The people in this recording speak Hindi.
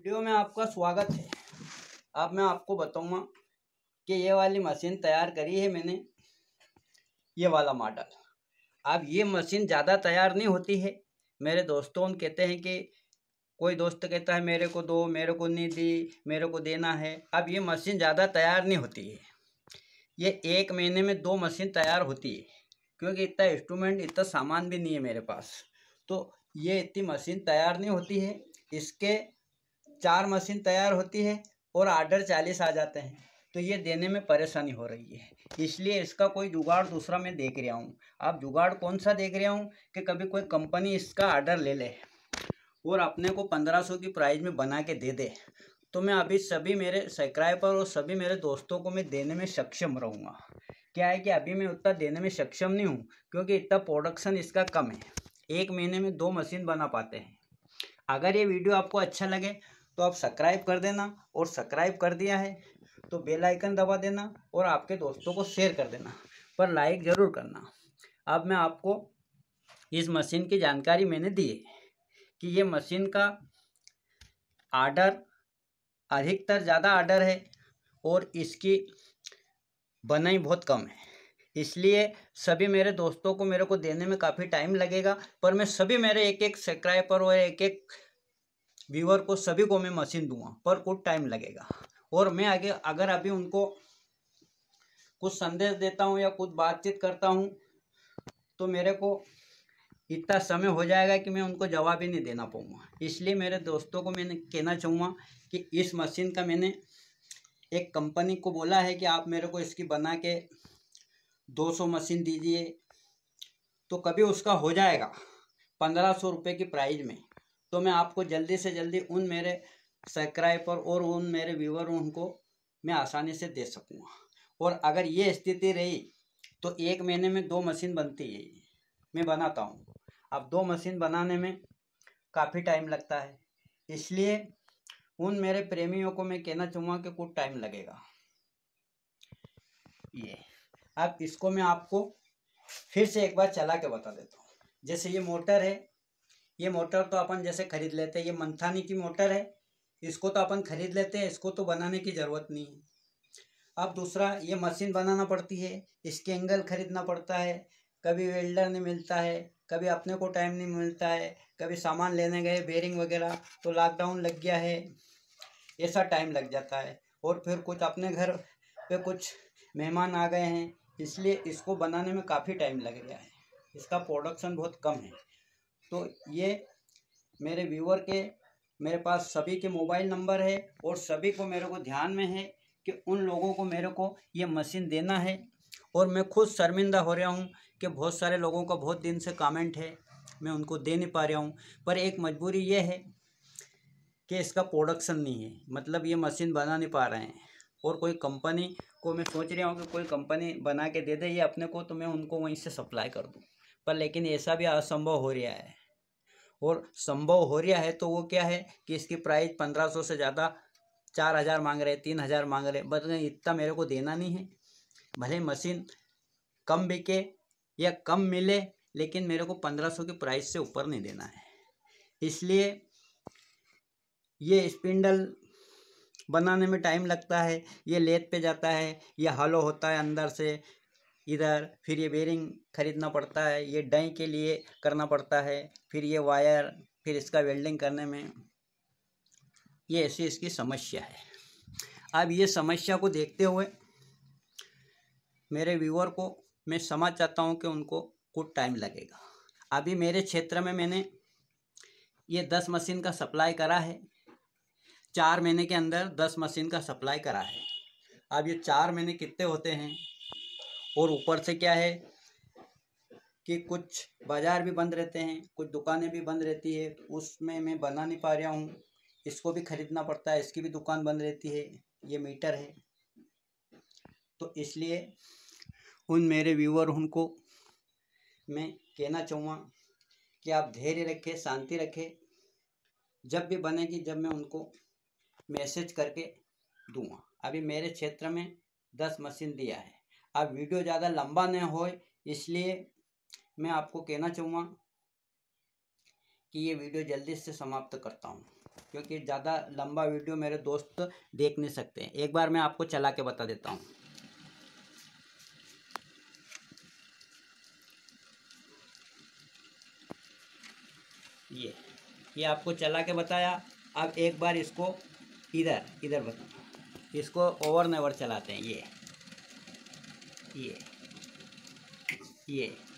वीडियो में आपका स्वागत है। अब मैं आपको बताऊंगा कि ये वाली मशीन तैयार करी है मैंने, ये वाला मॉडल। अब ये मशीन ज़्यादा तैयार नहीं होती है। मेरे दोस्तों कहते हैं कि कोई दोस्त कहता है मेरे को दो, मेरे को नहीं दी, मेरे को देना है। अब ये मशीन ज़्यादा तैयार नहीं होती है। ये 1 महीने में 2 मशीन तैयार होती है, क्योंकि इतना इंस्ट्रूमेंट, इतना सामान भी नहीं है मेरे पास। तो ये इतनी मशीन तैयार नहीं होती है। इसके 4 मशीन तैयार होती है और ऑर्डर 40 आ जाते हैं, तो ये देने में परेशानी हो रही है। इसलिए इसका कोई जुगाड़ दूसरा मैं देख रहा हूँ। आप जुगाड़ कौन सा देख रहा हूँ कि कभी कोई कंपनी इसका ऑर्डर ले ले और अपने को 1500 की प्राइस में बना के दे दे, तो मैं अभी सभी मेरे सब्सक्राइबर और सभी मेरे दोस्तों को मैं देने में सक्षम रहूँगा। क्या है कि अभी मैं उतना देने में सक्षम नहीं हूँ, क्योंकि इतना प्रोडक्शन इसका कम है। 1 महीने में 2 मशीन बना पाते हैं। अगर ये वीडियो आपको अच्छा लगे तो आप सब्सक्राइब कर देना, और सब्सक्राइब कर दिया है तो बेल आइकन दबा देना और आपके दोस्तों को शेयर कर देना, पर लाइक ज़रूर करना। अब मैं आपको इस मशीन की जानकारी मैंने दी है कि ये मशीन का ऑर्डर अधिकतर ज़्यादा ऑर्डर है और इसकी बनाई बहुत कम है। इसलिए सभी मेरे दोस्तों को मेरे को देने में काफ़ी टाइम लगेगा, पर मैं सभी मेरे एक एक सब्सक्राइबर और एक एक व्यूअर को सभी को मैं मशीन दूंगा, पर कुछ टाइम लगेगा। और मैं आगे अगर अभी उनको कुछ संदेश देता हूँ या कुछ बातचीत करता हूँ तो मेरे को इतना समय हो जाएगा कि मैं उनको जवाब ही नहीं देना पाऊँगा। इसलिए मेरे दोस्तों को मैंने कहना चाहूँगा कि इस मशीन का मैंने एक कंपनी को बोला है कि आप मेरे को इसकी बना के 200 मशीन दीजिए, तो कभी उसका हो जाएगा 1500 रुपये की प्राइस में, तो मैं आपको जल्दी से जल्दी उन मेरे सब्सक्राइबर और उन मेरे व्यूअर उनको मैं आसानी से दे सकूँगा। और अगर ये स्थिति रही तो 1 महीने में 2 मशीन बनती है, मैं बनाता हूँ। अब 2 मशीन बनाने में काफ़ी टाइम लगता है, इसलिए उन मेरे प्रेमियों को मैं कहना चाहूँगा कि कुछ टाइम लगेगा। ये अब इसको मैं आपको फिर से एक बार चला के बता देता हूँ। जैसे ये मोटर है, ये मोटर तो अपन जैसे खरीद लेते हैं, ये मंथानी की मोटर है, इसको तो अपन खरीद लेते हैं, इसको तो बनाने की ज़रूरत नहीं है। अब दूसरा, ये मशीन बनाना पड़ती है, इसके एंगल खरीदना पड़ता है, कभी वेल्डर नहीं मिलता है, कभी अपने को टाइम नहीं मिलता है, कभी सामान लेने गए बेरिंग वगैरह तो लॉकडाउन लग गया है, ऐसा टाइम लग जाता है। और फिर कुछ अपने घर पे कुछ मेहमान आ गए हैं, इसलिए इसको बनाने में काफ़ी टाइम लग गया है। इसका प्रोडक्शन बहुत कम है। तो ये मेरे व्यूअर के मेरे पास सभी के मोबाइल नंबर है और सभी को मेरे को ध्यान में है कि उन लोगों को मेरे को ये मशीन देना है। और मैं खुद शर्मिंदा हो रहा हूँ कि बहुत सारे लोगों का बहुत दिन से कमेंट है, मैं उनको दे नहीं पा रहा हूँ। पर एक मजबूरी ये है कि इसका प्रोडक्शन नहीं है, मतलब ये मशीन बना नहीं पा रहे हैं। और कोई कंपनी को मैं सोच रहा हूँ कि कोई कंपनी बना के दे दे ये अपने को, तो मैं उनको वहीं से सप्लाई कर दूँ। पर लेकिन ऐसा भी असंभव हो रहा है। और संभव हो रहा है तो वो क्या है कि इसकी प्राइस 1500 से ज़्यादा 4000 मांग रहे, 3000 मांग रहे, बस इतना मेरे को देना नहीं है। भले मशीन कम बिके या कम मिले, लेकिन मेरे को 1500 की प्राइस से ऊपर नहीं देना है। इसलिए ये स्पिंडल बनाने में टाइम लगता है, ये लेथ पे जाता है, ये हॉलो होता है अंदर से इधर, फिर ये बेरिंग खरीदना पड़ता है, ये डाई के लिए करना पड़ता है, फिर ये वायर, फिर इसका वेल्डिंग करने में ये ऐसी इसकी समस्या है। अब ये समस्या को देखते हुए मेरे व्यूअर को मैं समझ चाहता हूँ कि उनको कुछ टाइम लगेगा। अभी मेरे क्षेत्र में मैंने ये 10 मशीन का सप्लाई करा है, 4 महीने के अंदर 10 मशीन का सप्लाई करा है। अब ये 4 महीने कितने होते हैं, और ऊपर से क्या है कि कुछ बाज़ार भी बंद रहते हैं, कुछ दुकानें भी बंद रहती है, उसमें मैं बना नहीं पा रहा हूँ, इसको भी खरीदना पड़ता है, इसकी भी दुकान बंद रहती है। ये मीटर है, तो इसलिए उन मेरे व्यूअर उनको मैं कहना चाहूँगा कि आप धैर्य रखें, शांति रखें। जब भी बनेगी, जब मैं उनको मैसेज करके दूँगा। अभी मेरे क्षेत्र में 10 मशीन दिया है। अब वीडियो ज़्यादा लंबा न हो, इसलिए मैं आपको कहना चाहूँगा कि ये वीडियो जल्दी से समाप्त करता हूँ। क्योंकि ज़्यादा लंबा वीडियो मेरे दोस्त देख नहीं सकते हैं। एक बार मैं आपको चला के बता देता हूँ। ये आपको चला के बताया। अब एक बार इसको इधर बता, इसको ओवर नेवर चलाते हैं। ये